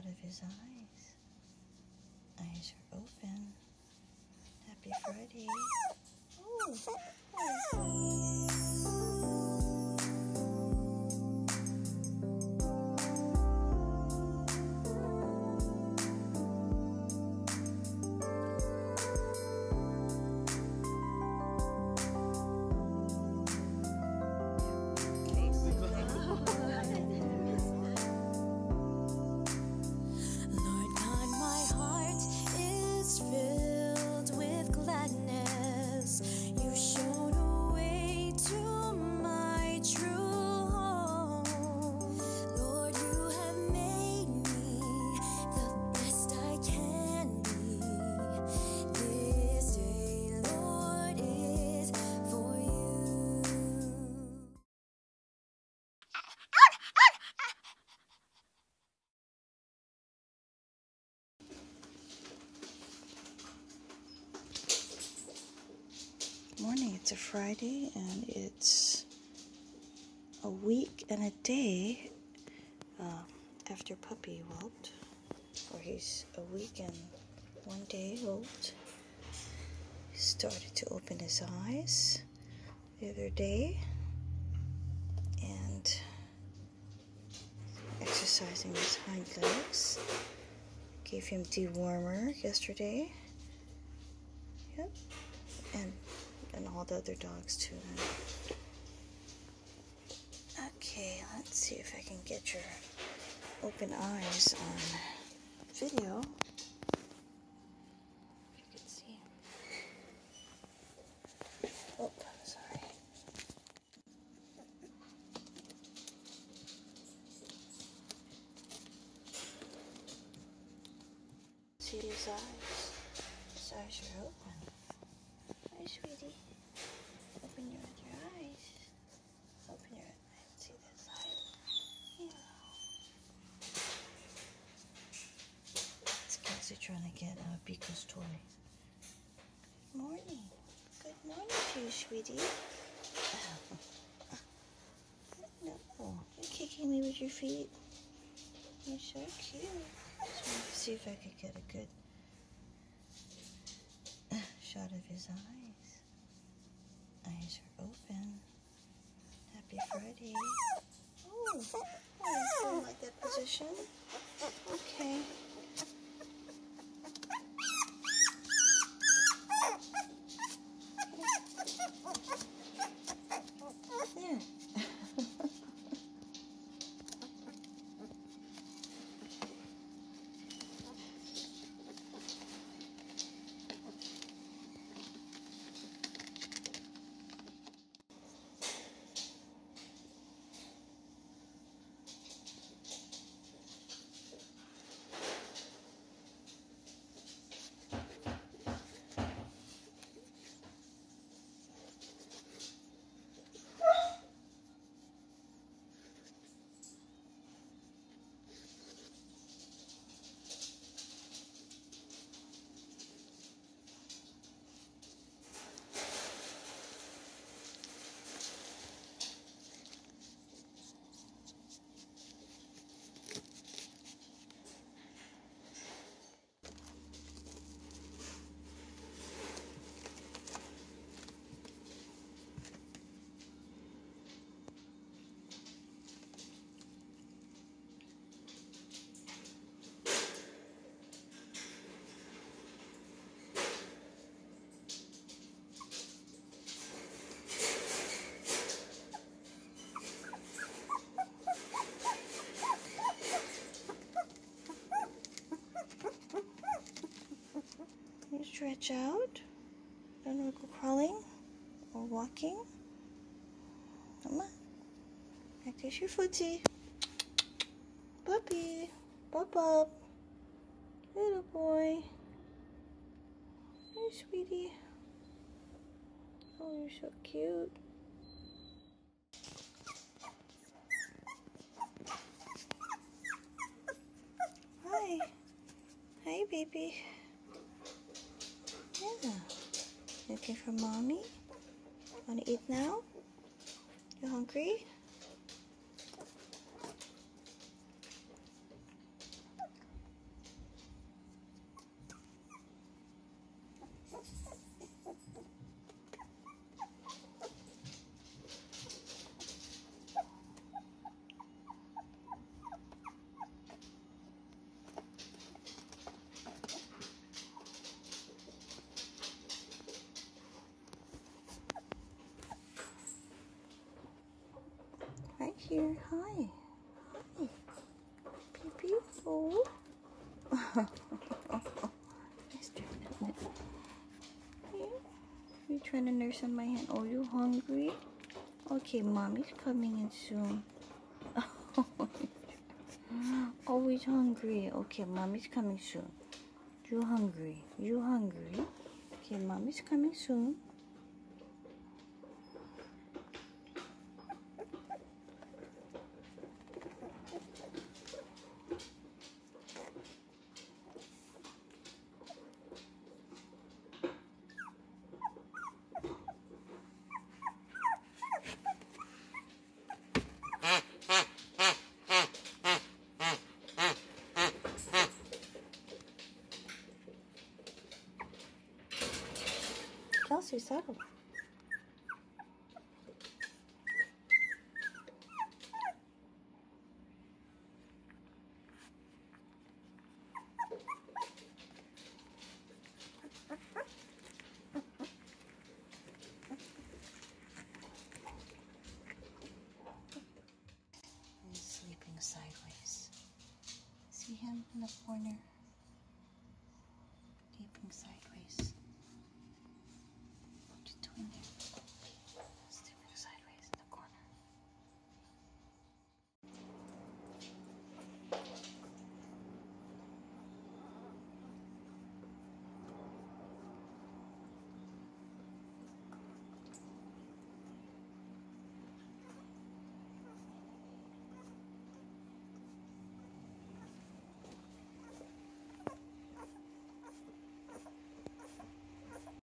of his eyes. Eyes are open. Happy Friday. Morning, it's a Friday and it's a week and a day after Puppy whelped, or he's a week and 1 day old. He started to open his eyes the other day and exercising his hind legs. Gave him dewormer yesterday. Yep. And all the other dogs too. Okay, let's see if I can get your open eyes on video. If you can see. Oh, sorry. See his eyes? His eyes are open. Hi, sweetie. Open your eyes. Open your eyes. See this eye? Yeah. It's Kelsey trying to get Biko's toy. Good morning. Good morning to you, sweetie. No, you're kicking me with your feet. You're so cute. Just wanted to see if I could get a good shot of his eyes. Eyes are open. Happy Friday. Oh, you don't like that position? Okay. Yeah. You stretch out. Don't want to go crawling or walking. Come on. Practice your footsie. Puppy. Pop up. Little boy. Hey, sweetie. Oh, you're so cute. Hi. Hi, baby. Yeah. Looking for mommy? Want to eat now? You hungry? here. Hi. Hi. Pee-pee. Oh. You trying to nurse on my hand? Oh, you hungry? Okay, mommy's coming in soon. Always hungry. Okay, mommy's coming soon. You hungry? You hungry? Okay, mommy's coming soon. Kelsey, settle. He's sleeping sideways. See him in the corner?